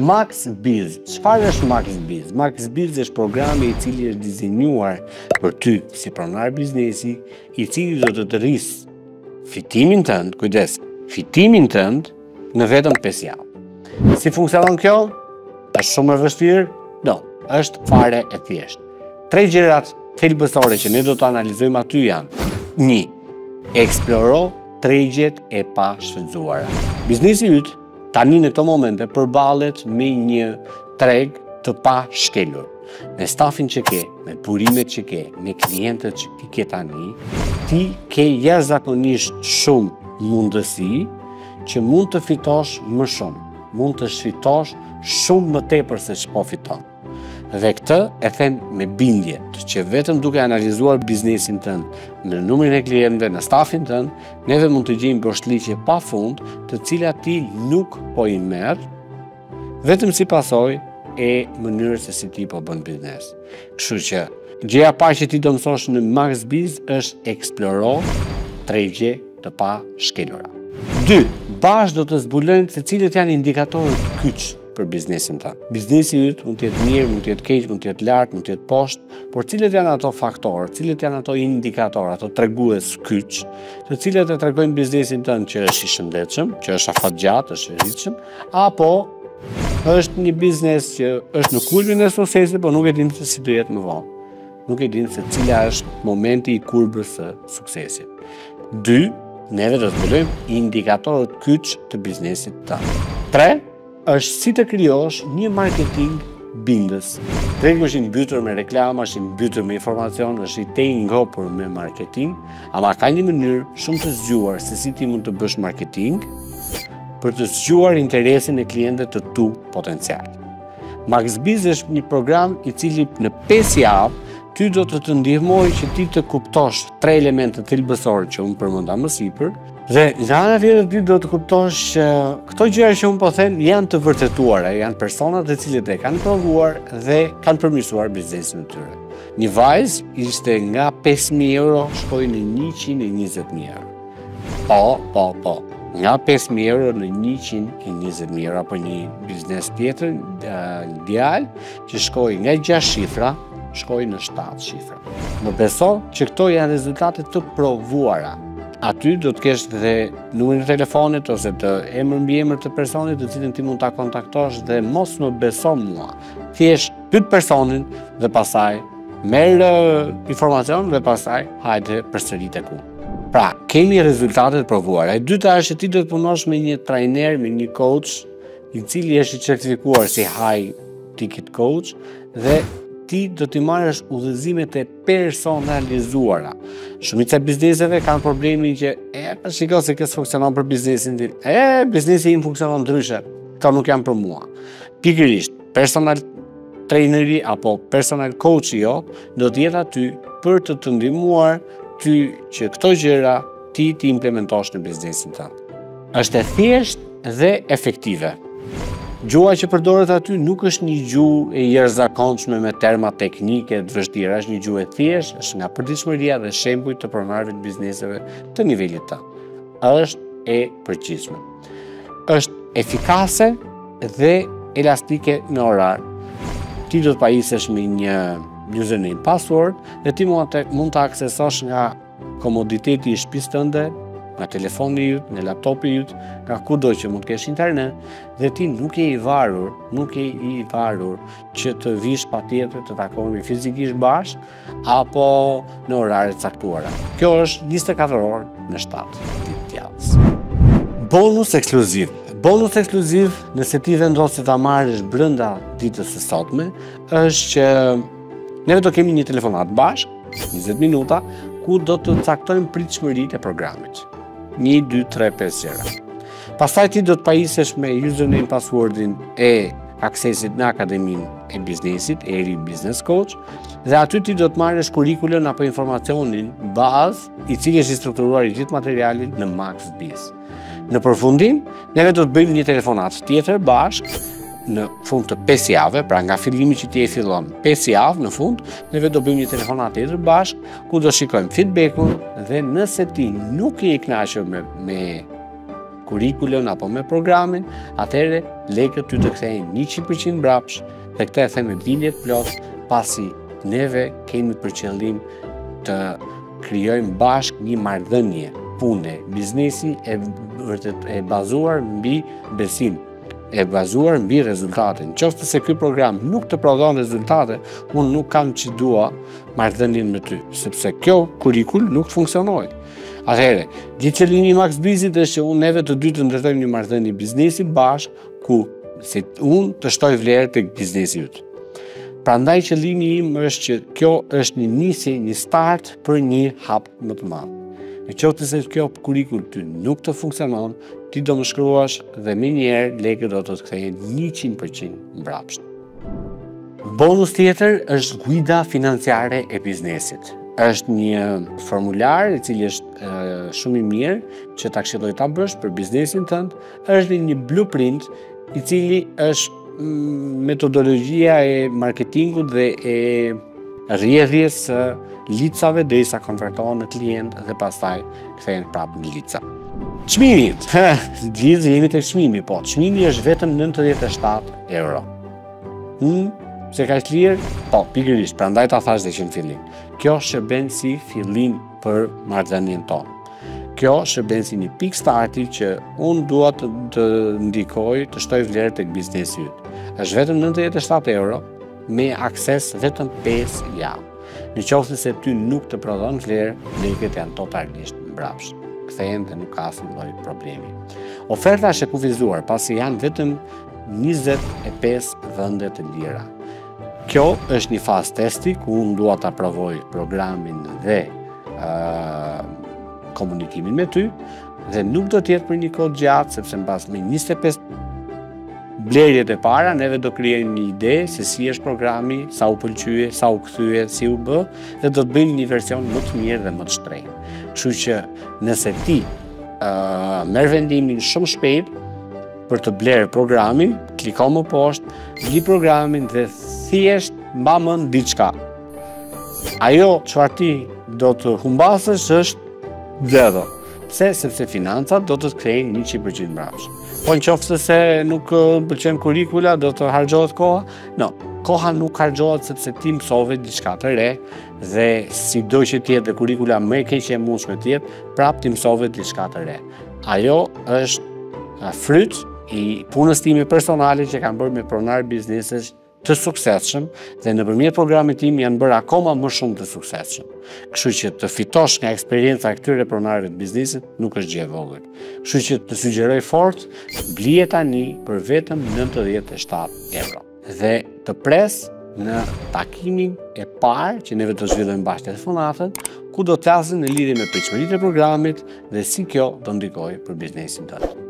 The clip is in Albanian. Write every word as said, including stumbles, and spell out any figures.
MaxBiz. Çfarë është MaxBiz? MaxBiz është programi i cili është dizenjuar për ty si pronar biznesi, i cili do të të rrisë fitimin tënd, kujdes, fitimin tënd në vetëm pesë javë. Si funksionon kjo? Është shumë e vështirë? No, është fare e thjeshtë. Tre gjërat thelbësore që ne do të analizojmë aty janë: një, eksploro tregjet e pa shfrytzuara. Biznesi yt tani në këto momente përballet me një treg të pa shkelur. Me stafin që ke, me burimet që ke, me klientët që ke tani, ti ke jashtëzakonisht shumë mundësi që mund të fitosh më shumë, mund të shfitosh shumë më tepër se ç'po fiton. Dhe këtë e them me bindje, që vetëm duke analizuar biznesin tënd, në numrin e klientëve, në stafin tënd, neve mund të gjejmë boshllëqe pafund, të cilat ti nuk po i merr, vetëm si pasojë e mënyrës se si ti po bën biznes. Kështu që gjëja e parë që ti do mësosh në MaxBiz është eksploro tregje të pa shkelura. dy. Bashkë do të zbulojmë se cilët janë indikatorët kyç për biznesin tënd. Biznesi yt mund të jetë mirë, mund të jetë keq, mund të jetë lart, mund të jetë poshtë, por cilët janë ato faktorë, cilët janë ato indikatorë, ato tregues kyç, të cilët e tregojnë biznesin tënd që është i shëndetshëm, që është afatgjatë, është i rritshëm, apo është një biznes që është në kulmin e suksesit, por nuk e din se si do jetë më vonë. Nuk e din se cila është momenti i kurbës së suksesit. dy. Neve do të zbulojmë indikatorët kyç të biznesit tënd. tre. Është si të krijosh një marketing bindës. Tregu është i mbytur me reklama, është i mbytur me informacion, është i te i ngopur me marketing, ama ka një mënyrë shumë të zgjuar se si ti mund të bësh marketing për të zgjuar interesin e klientëve të tu potencial. MaxBiz është një program i cili në pesë javë ty do të të ndihmoj që ti të kuptosh tre elemente thelbësore që unë përmenda më sipër, dhe nga ana tjetër ti do të kuptosh që këto gjëra që unë po them janë të vërtetuara, janë persona të cilët e kanë provuar dhe kanë përmirësuar biznesin e tyre. Një vajzë ishte nga pesë mijë euro shkoi në njëqind e njëzet mijë euro. Po, po, po. Nga pesë mijë euro në njëqind e njëzet mijë euro, apo një biznes tjetër, djalë që shkoi nga gjashtë shifra shkoi në shtatë shifra. Më beso që këto janë rezultate të provuara. Aty do të kesh dhe numrin e telefonit ose të emër mbi emër të personit të cilin ti mund ta kontaktosh, dhe mos më beso mua. Thjesht pyet personin dhe pastaj merr informacion dhe pastaj hajde përsëri tek unë. Pra, kemi rezultatet provuara. E dyta është që ti do të punosh me një trajner, me një coach, i cili është i certifikuar si high ticket coach, dhe ti do t'i marrësh udhëzimet e personalizuara. Shumica e bizneseve kanë problemin që e pa shiko se kjo funksionon për biznesin tim. E biznesi im funksionon ndryshe. Këto nuk janë për mua. Pikërisht, personal traineri apo personal coachi jo do të jetë aty për të të ndihmuar ty që këto gjëra ti ti implementosh në biznesin tënd. Është e thjeshtë dhe efektive. Gjuha që përdoret aty nuk është një gjuhë e jashtëzakonshme me terma teknike të vështira, është një gjuhë e thjeshtë, është nga përditshmëria dhe shembuj të pronarëve të bizneseve të nivelit të. Është e përgjithshme. Është efikase dhe elastike në orar. Ti do të pajisesh me një username password dhe ti mund të mund të aksesosh nga komoditeti i shtëpisë tënde, nga telefoni yt, nga laptopi yt, nga kudo që mund të kesh internet, dhe ti nuk je i varur, nuk je i varur që të vish patjetër të takohemi fizikisht bashkë apo në orare të caktuara. Kjo është njëzet e katër orë në shtatë ditë të javës. Bonus ekskluziv. Bonus ekskluziv, nëse ti vendos se ta marrësh brenda ditës së sotme, është që ne do kemi një telefonat bashkë, njëzet minuta, ku do të caktojmë pritshmëritë e programit. një, dy, tre, pesë gjëra. Pastaj ti do të pajisesh me username passwordin e aksesit në Akademinë e Biznesit, Eri Business Coach, dhe aty ti do të marrësh kurrikulën apo informacionin bazë i cili është i strukturuar i gjithë materialin në MaxBiz. Në përfundim, neve do të bëjmë një telefonat tjetër bashkë në fund të pesë javë, pra nga fillimi që ti e fillon pesë javë në fund, neve do bëjmë një telefonat tjetër bashkë, ku do shikojmë feedbackun, dhe nëse ti nuk je i kënaqur me, me kurrikulën apo me programin, atëherë lekët ty të kthehen njëqind përqind mbrapsht dhe këtë e them me bindje të plotë, pasi neve kemi për qëllim të krijojmë bashkë një marrëdhënie pune, biznesi e vërtet e bazuar mbi besim, e bazuar mbi rezultate. Nëse se ky program nuk të prodhon rezultate, unë nuk kam që dua marrëdhënien me ty, sepse kjo kurrikul nuk funksionoi. Atëherë, gjithë qëllimi i Max Bizit është që unë neve të dy të ndërtojmë një marrëdhënie biznesi bashkë, ku se unë të shtoj vlerë tek biznesi yt. Prandaj qëllimi im është që kjo është një nisje, një start për një hap më të madh. Në qoftë se kjo kurrikul ty nuk të funksionon, ti do më shkruash dhe me njerë lekët do të të kthehen njëqind përqind mbrapsht. Bonus tjetër është guida financiare e biznesit. Është një formular i cili është e, shumë i mirë që ta këshilloj ta bësh për biznesin tënd, është një blueprint i cili është mm, metodologjia e marketingut dhe e rrjedhjes së licave derisa konvertohen në klient dhe pastaj kthehen prapë në lica. Çmimi, gjithë jemi tek çmimi, po çmimi është vetëm nëntëdhjetë e shtatë euro. Hmm, se ka lirë? Po, pikërisht, prandaj ta thash dhe që në fillim. Kjo shërben si fillim për marrëdhënien tonë. Kjo shërben si një pikë starti që unë dua të, të ndikoj, të shtoj vlerë tek biznesi yt. Është vetëm nëntëdhjetë e shtatë euro me akses vetëm pesë javë. Në qoftë se ty nuk të prodhon vlerë, lekët janë totalisht mbrapsht. Kthehen dhe nuk ka asnjë lloj problemi. Oferta është e kufizuar pasi janë vetëm njëzet e pesë vende të lira. Kjo është një fazë testi ku unë dua ta provoj programin dhe uh, komunikimin me ty dhe nuk do të jetë për një kohë gjatë sepse mbas me njëzet e pesë blerjet e para, neve do krijojmë një ide se si është programi, sa u pëlqye, sa u kthye, si u bë, dhe do të bëjmë një version më të mirë dhe më të shtrenjtë. Kështu që nëse ti uh, merr vendimin shumë shpejt për të blerë programin, kliko më poshtë, bli programin dhe thjesht mba mend diçka. Ajo çfarë ti do të humbasësh është zero. Pse? Sepse financat do të të kthejnë njëqind përqind mbrapsht. Po nëse se nuk pëlqen kurrikula, do të harxhohet koha? No, koha nuk harxhohet sepse ti mësove diçka të re dhe sido që të jetë kurrikula më e keqe e mundshme të jetë, prapë ti mësove diçka të re. Ajo është fryt i punës time personale që kam bërë me pronar biznesesh të suksesshëm dhe nëpërmjet programit tim janë bërë akoma më shumë të suksesshëm. Kështu që të fitosh nga eksperjenca e këtyre pronarëve të biznesit nuk është gjë e vogël. Kështu që të sugjeroj fort, blije tani për vetëm nëntëdhjetë e shtatë euro. Dhe të pres në takimin e parë që neve do zhvillojmë bashkë telefonatën, ku do të flasim në lidhje me pritshmëritë e programit dhe si kjo do ndikojë për biznesin tënd.